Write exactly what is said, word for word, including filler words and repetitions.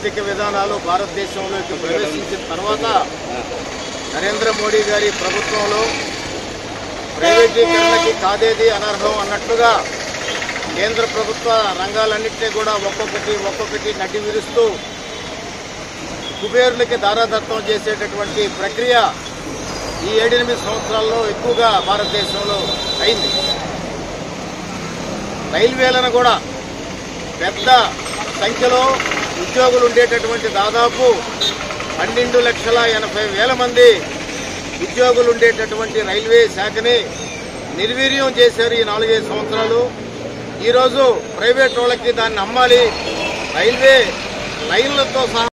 ఆర్థిక విధానాలు భారతదేశంలోకి ప్రవేశించిన తర్వాత నరేంద్ర మోడీ గారి ప్రభుత్వంలో ప్రైవేటీకరణకి కాదేది అనర్హం అన్నట్లుగా కేంద్ర ప్రభుత్వ రంగాలన్నింటినీ కూడా ఒక్కొక్కటి ఒక్కొక్కటి నడ్డి విరుస్తూ కుబేరులకి దారాదత్తం చేసేటటువంటి ప్రక్రియ ఈ ఏడెనిమిది సంవత్సరాల్లో ఎక్కువగా భారతదేశంలో అయింది. రైల్వేలను కూడా పెద్ద సంఖ్యలో ఉద్యోగులు ఉండేటటువంటి దాదాపు పన్నెండు లక్షల ఎనభై వేల మంది ఉద్యోగులు ఉండేటటువంటి రైల్వే శాఖని నిర్వీర్యం చేశారు ఈ నాలుగైదు సంవత్సరాలు. ఈరోజు ప్రైవేట్ వాళ్ళకి దాన్ని అమ్మాలి, రైల్వే లైన్లతో సహా